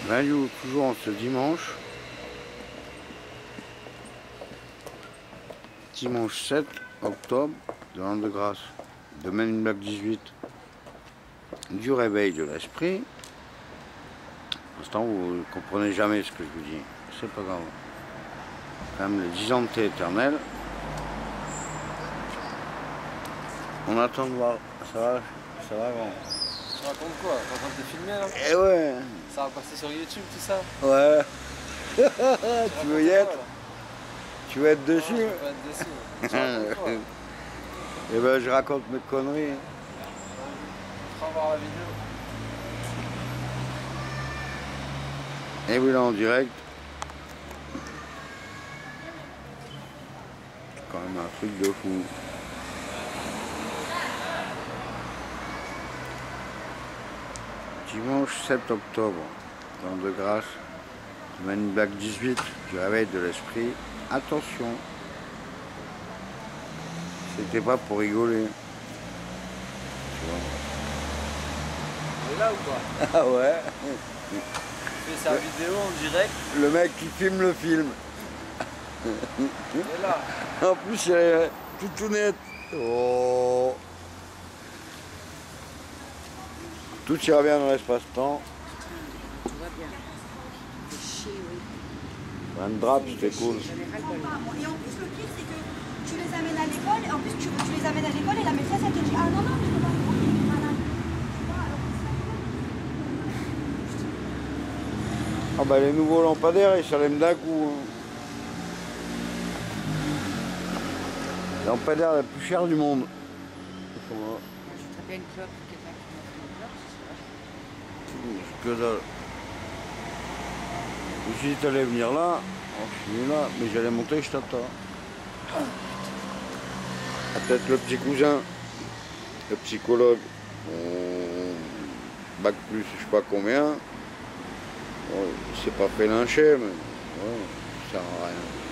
Value toujours en ce dimanche. Dimanche 7 octobre de l'an de grâce. Domaine Black 18. Du réveil de l'esprit. Pour l'instant, vous ne comprenez jamais ce que je vous dis. C'est pas grave. Quand même les 10 ans de thé éternel. On attend de voir. Ça va avant. Tu racontes quoi? T'es en train de te filmer là? Eh ouais. Ça va passer sur YouTube tout ça? Ouais. Tu veux y être? Tu veux être dessus? Non, je veux pas être dessus. Tu racontes quoi? Eh ben je raconte mes conneries. On va voir la vidéo. Et oui là en direct. Quand même un truc de fou. Dimanche 7 octobre, l'an de grâce, semaine Black 18, du réveil de l'esprit. Attention, c'était pas pour rigoler. Tu vois. On est là ou pas? Ah ouais. Tu fais sa vidéo en direct. Le mec qui filme le film. On est là. En plus, il est tout net. Oh. Tout ira bien dans l'espace-temps. Tout va bien. C'est chier, oui. Un drap, c'était cool. J'en ai ras le bol. Et en plus, le pire, c'est que tu les amènes à l'école, et en plus, tu les amènes à l'école, et la maîtresse, elle te dit: ah non, non, tu peux pas le prendre, il est malade. Ah bah les nouveaux lampadaires, ils s'allument d'un coup. Hein. Les lampadaires les plus chers du monde. Ils sont là. Je très bien une clope, quelqu'un qui m'a fait une clope, c'est ça. Que dalle. Si tu allais venir là, oh, je suis venu là, mais j'allais monter, je t'attends. Ah, peut-être le petit cousin, le psychologue, bac plus je sais pas combien. Bon, il s'est pas fait lyncher, mais ouais, ça sert à rien.